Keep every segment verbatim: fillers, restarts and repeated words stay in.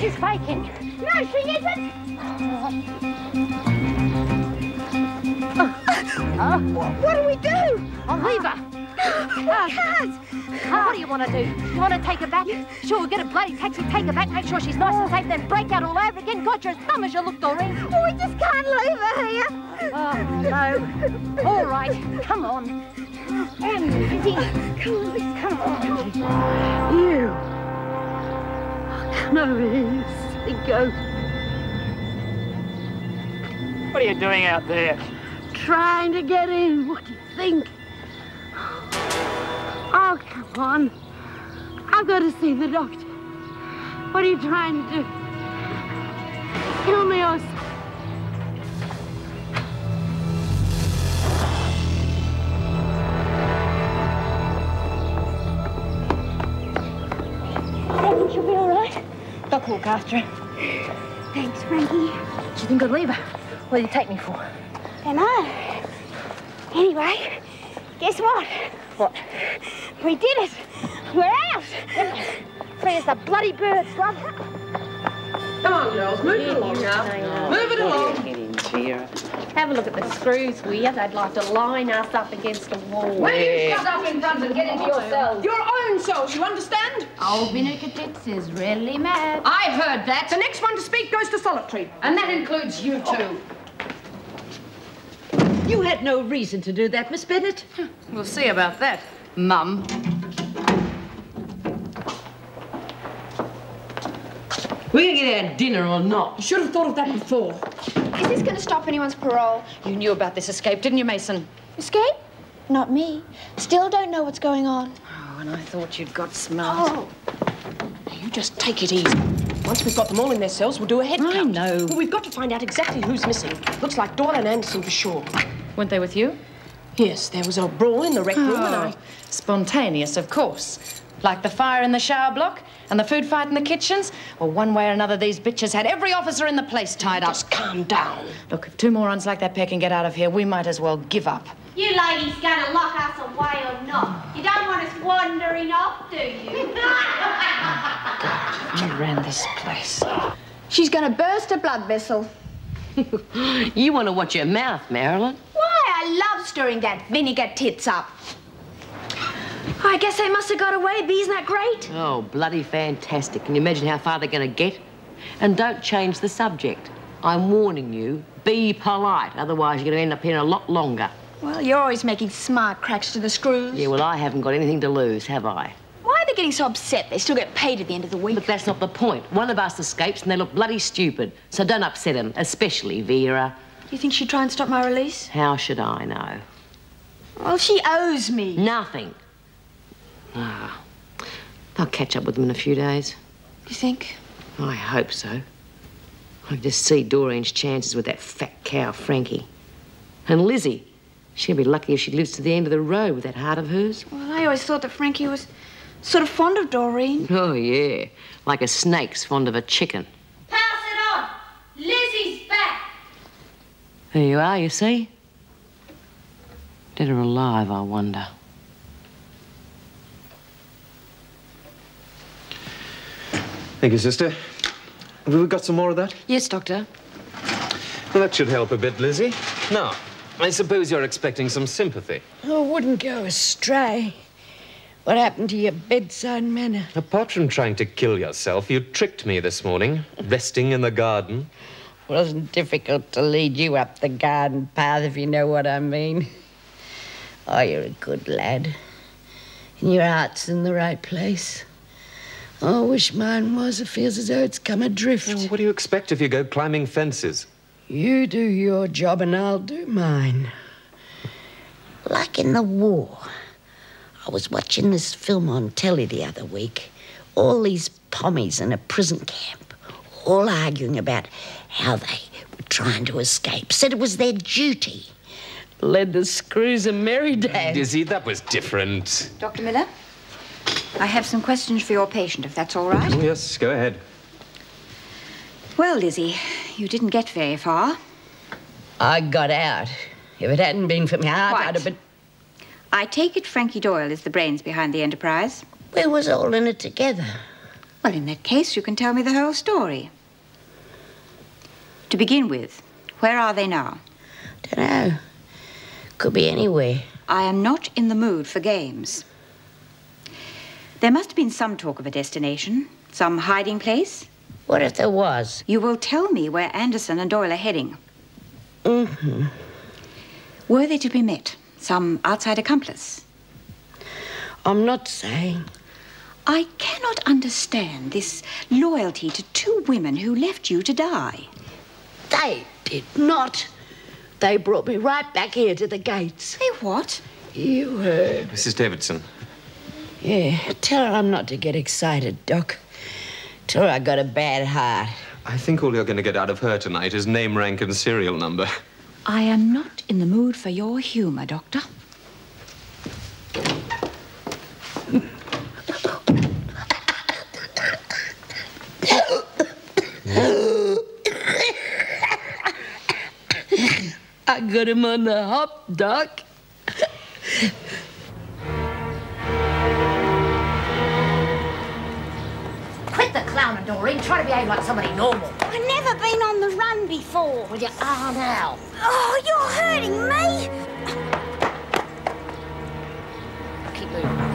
She's faking. No, she isn't. Oh. What do we do? I'll leave her. We can't. Oh, what do you want to do? You want to take her back? Sure, we'll get a bloody taxi, take her back, make sure she's nice and safe, then break out all over again. God, you're as dumb as you look, Doreen. Oh, we just can't leave her here. Oh, no. All right, come on. Um, Lizzie, come on, Liz, come on. Come on. You. Come over here, stinko. What are you doing out there? Trying to get in. What do you think? Oh, come on. I've got to see the doctor. What are you trying to do? Kill me or something? I think she'll be all right. Doc will look after her. Thanks, Frankie. Do you think I'd leave her? What do you take me for? Don't know. Anyway, guess what? What? We did it. We're out. Free as the bloody birds, love. Come on, girls, move it along now. Move it along. Get in, Vera. Have a look at the screws, will you? They'd like to line us up against the wall. When you shut up in front and get into your cells. Your own cells, you understand? Old Vinnicatits is really mad. I heard that. The next one to speak goes to solitary. And that includes you two. You had no reason to do that, Miss Bennett. We'll see about that, Mum. We're gonna get our dinner or not? You should have thought of that before. Is this going to stop anyone's parole? You knew about this escape, didn't you, Mason? Escape? Not me. Still don't know what's going on. Oh, and I thought you'd got smart. Oh. Now, you just take it easy. Once we've got them all in their cells, we'll do a head count. I know. Well, we've got to find out exactly who's missing. Looks like Doyle and Anderson for sure. Weren't they with you? Yes, there was a brawl in the rec room and I... Spontaneous, of course. Like the fire in the shower block and the food fight in the kitchens. Well, one way or another, these bitches had every officer in the place tied up. Just calm down. Look, if two morons like that pair can get out of here, we might as well give up. You ladies gonna lock us away or not? You don't want us wandering off, do you? God, you ran this place. She's going to burst a blood vessel. You want to watch your mouth, Marilyn. Why? I love stirring that vinegar tits up. I guess they must have got away, Bee. Isn't that great? Oh, bloody fantastic. Can you imagine how far they're going to get? And don't change the subject. I'm warning you, be polite. Otherwise, you're going to end up here a lot longer. Well, you're always making smart cracks to the screws. Yeah, well, I haven't got anything to lose, have I? Why are they getting so upset? They still get paid at the end of the week. But that's not the point. One of us escapes and they look bloody stupid. So don't upset them, especially Vera. Do you think she'd try and stop my release? How should I know? Well, she owes me. Nothing. Ah, I'll catch up with them in a few days. You think? I hope so. I can just see Doreen's chances with that fat cow, Frankie. And Lizzie. She'll be lucky if she lives to the end of the road with that heart of hers. Well, I always thought that Frankie was sort of fond of Doreen. Oh, yeah. Like a snake's fond of a chicken. Pass it on. Lizzie's back. There you are, you see? Dead or alive, I wonder. Thank you, sister. Have we got some more of that? Yes, Doctor. Well, that should help a bit, Lizzie. Now, I suppose you're expecting some sympathy. Oh, wouldn't go astray. What happened to your bedside manner? Apart from trying to kill yourself, you tricked me this morning, resting in the garden. Wasn't difficult to lead you up the garden path, if you know what I mean. Oh, you're a good lad. And your heart's in the right place. Oh, I wish mine was. It feels as though it's come adrift. Well, what do you expect if you go climbing fences? You do your job and I'll do mine. Like in the war. I was watching this film on telly the other week. All these pommies in a prison camp, all arguing about how they were trying to escape. Said it was their duty. Led the screws a merry day. Lizzie, that was different. Doctor Miller, I have some questions for your patient, if that's all right. Oh, yes, go ahead. Well, Lizzie, you didn't get very far. I got out. If it hadn't been for my heart, Quite. I'd have been... I take it Frankie Doyle is the brains behind the enterprise. We was all in it together. Well, in that case, you can tell me the whole story. To begin with, where are they now? Dunno. Could be anywhere. I am not in the mood for games. There must have been some talk of a destination, some hiding place. What if there was? You will tell me where Anderson and Doyle are heading. Mm-hmm. Were they to be met? Some outside accomplice? I'm not saying. I cannot understand this loyalty to two women who left you to die. They did not. They brought me right back here to the gates. They what? You heard. Missus Davidson. Yeah, tell her I'm not to get excited, Doc. Tell her I got a bad heart. I think all you're going to get out of her tonight is name, rank, and serial number. I am not in the mood for your humor, Doctor. I got him on the hop, Doc. Quit the clowning, Doreen. Try to behave like somebody normal. I've never been on the run before. Well, you are now. Oh, you're hurting me. Keep moving.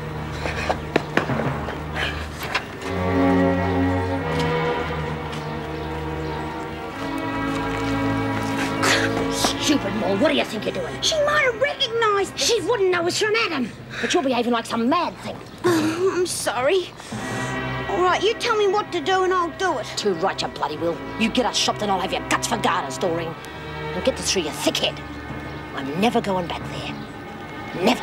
Stupid Moll, what do you think you're doing? She might have recognised us. She wouldn't know it's from Adam. But you're behaving like some mad thing. Oh, I'm sorry. All right, you tell me what to do and I'll do it. Too right, you bloody will. You get us shopped and I'll have your guts for garters, Doreen. And get this through your thick head. I'm never going back there. Never.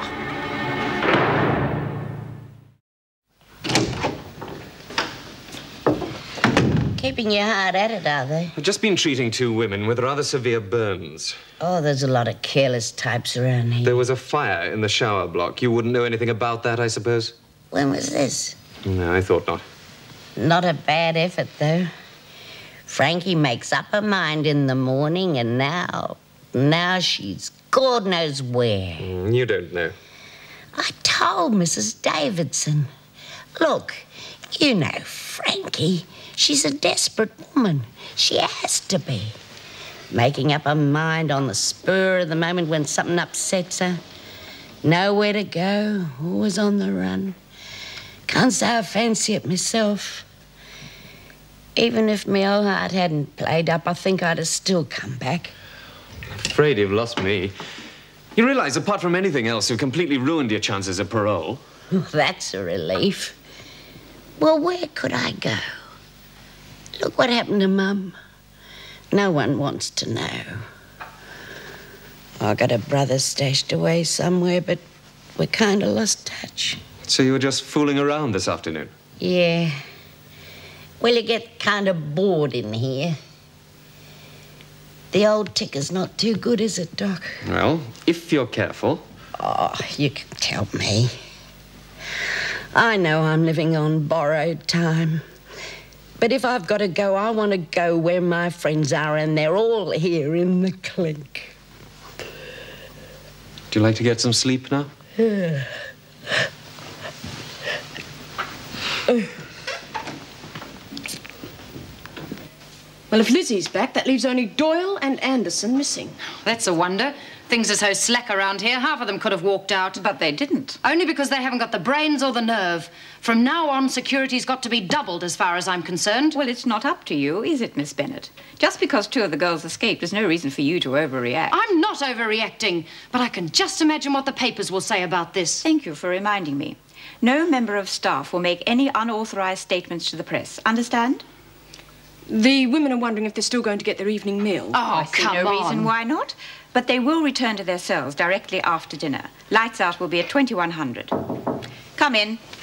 Keeping your heart at it, are they? I've just been treating two women with rather severe burns. Oh, there's a lot of careless types around here. There was a fire in the shower block. You wouldn't know anything about that, I suppose? When was this? No, I thought not. Not a bad effort, though. Frankie makes up her mind in the morning, and now... now she's God knows where. Mm, you don't know. I told Missus Davidson. Look, you know Frankie. She's a desperate woman. She has to be. Making up her mind on the spur of the moment when something upsets her. Nowhere to go, always on the run. Can't say I fancy it myself. Even if my old heart hadn't played up, I think I'd have still come back. I'm afraid you've lost me. You realise, apart from anything else, you've completely ruined your chances of parole. Well, that's a relief. Well, where could I go? Look what happened to Mum. No one wants to know. I got a brother stashed away somewhere, but we kind of lost touch. So you were just fooling around this afternoon? Yeah. Well, you get kind of bored in here. The old ticker's not too good, is it, Doc? Well, if you're careful. Oh, you can tell me. I know I'm living on borrowed time. But if I've got to go, I want to go where my friends are, and they're all here in the clink. Do you like to get some sleep now? Well, if Lizzie's back, that leaves only Doyle and Anderson missing. That's a wonder. Things are so slack around here, half of them could have walked out. But they didn't. Only because they haven't got the brains or the nerve. From now on, security's got to be doubled as far as I'm concerned. Well, it's not up to you, is it, Miss Bennett? Just because two of the girls escaped, there's no reason for you to overreact. I'm not overreacting, but I can just imagine what the papers will say about this. Thank you for reminding me. No member of staff will make any unauthorized statements to the press. Understand? The women are wondering if they're still going to get their evening meal. Oh, I see come no on. reason why not. But they will return to their cells directly after dinner. Lights out will be at twenty-one hundred. Come in.